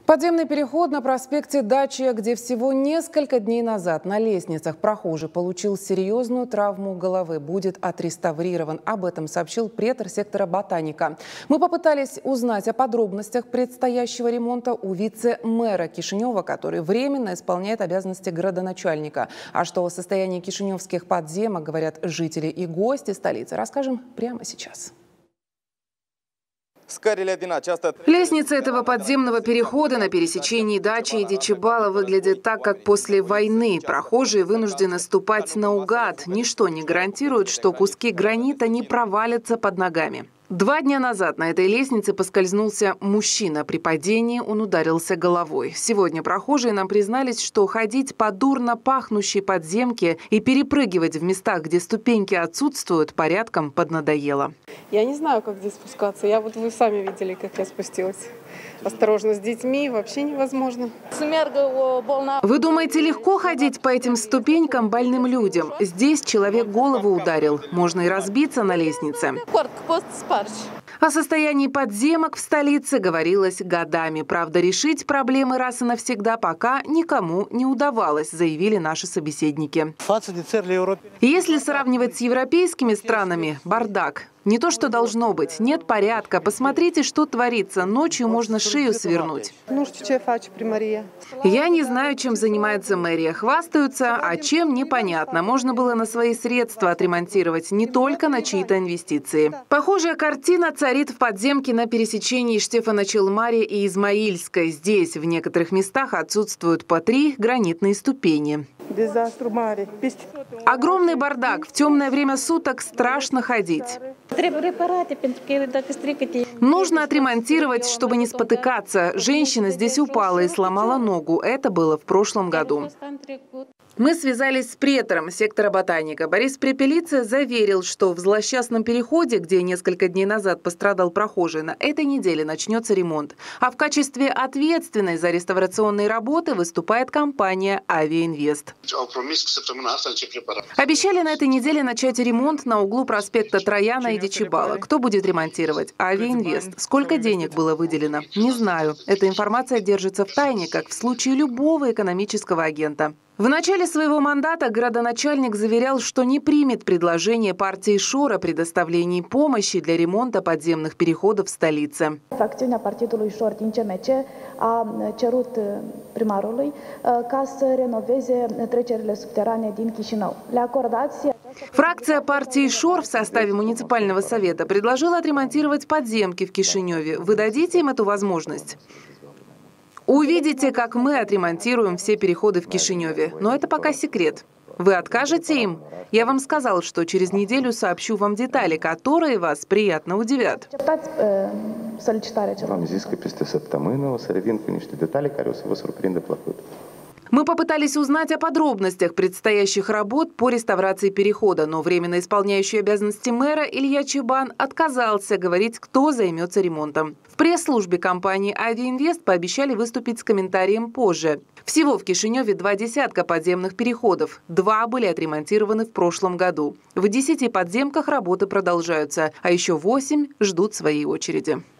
Подземный переход на проспекте Дача, где всего несколько дней назад на лестницах прохожий получил серьезную травму головы, будет отреставрирован. Об этом сообщил претор сектора Ботаника. Мы попытались узнать о подробностях предстоящего ремонта у вице-мэра Кишинева, который временно исполняет обязанности градоначальника. А что о состоянии кишиневских подземок говорят жители и гости столицы, расскажем прямо сейчас. Лестница этого подземного перехода на пересечении Дачи и Дечибала выглядит так, как после войны. Прохожие вынуждены ступать наугад. Ничто не гарантирует, что куски гранита не провалятся под ногами. 2 дня назад на этой лестнице поскользнулся мужчина. При падении он ударился головой. Сегодня прохожие нам признались, что ходить по дурно пахнущей подземке и перепрыгивать в местах, где ступеньки отсутствуют, порядком поднадоело. Я не знаю, как здесь спускаться. Вы сами видели, как я спустилась. Осторожно, с детьми вообще невозможно. Вы думаете, легко ходить по этим ступенькам больным людям? Здесь человек голову ударил. Можно и разбиться на лестнице. О состоянии подземок в столице говорилось годами. Правда, решить проблемы раз и навсегда пока никому не удавалось, заявили наши собеседники. Если сравнивать с европейскими странами, бардак. Не то, что должно быть. Нет порядка. Посмотрите, что творится. Ночью можно шею свернуть. Я не знаю, чем занимается мэрия. Хвастаются, а чем – непонятно. Можно было на свои средства отремонтировать, не только на чьи-то инвестиции. Похожая картина царит в подземке на пересечении Штефано-Челмари и Измаильской. Здесь в некоторых местах отсутствуют по 3 гранитные ступени. Огромный бардак. В темное время суток страшно ходить. Нужно отремонтировать, чтобы не спотыкаться. Женщина здесь упала и сломала ногу. Это было в прошлом году. Мы связались с претором сектора Ботаника. Борис Препелица заверил, что в злосчастном переходе, где несколько дней назад пострадал прохожий, на этой неделе начнется ремонт. А в качестве ответственной за реставрационные работы выступает компания «Авиаинвест». Обещали на этой неделе начать ремонт на углу проспекта Трояна и Дечибала. Кто будет ремонтировать? «Авиаинвест». Сколько денег было выделено? Не знаю. Эта информация держится в тайне, как в случае любого экономического агента. В начале своего мандата градоначальник заверял, что не примет предложение партии ШОР о предоставлении помощи для ремонта подземных переходов в столице. Fracțiunea partidului ШОР din CMC a cerut primarului ca să renoveze trecerile subterane din Chișinău. Le acordați. Фракция партии ШОР в составе муниципального совета предложила отремонтировать подземки в Кишиневе. Вы дадите им эту возможность? Увидите, как мы отремонтируем все переходы в Кишиневе. Но это пока секрет. Вы откажете им? Я вам сказал, что через неделю сообщу вам детали, которые вас приятно удивят. Мы попытались узнать о подробностях предстоящих работ по реставрации перехода, но временно исполняющий обязанности мэра Илья Чебан отказался говорить, кто займется ремонтом. В пресс-службе компании «Авиаинвест» пообещали выступить с комментарием позже. Всего в Кишиневе 2 десятка подземных переходов. 2 были отремонтированы в прошлом году. В 10 подземках работы продолжаются, а еще 8 ждут своей очереди.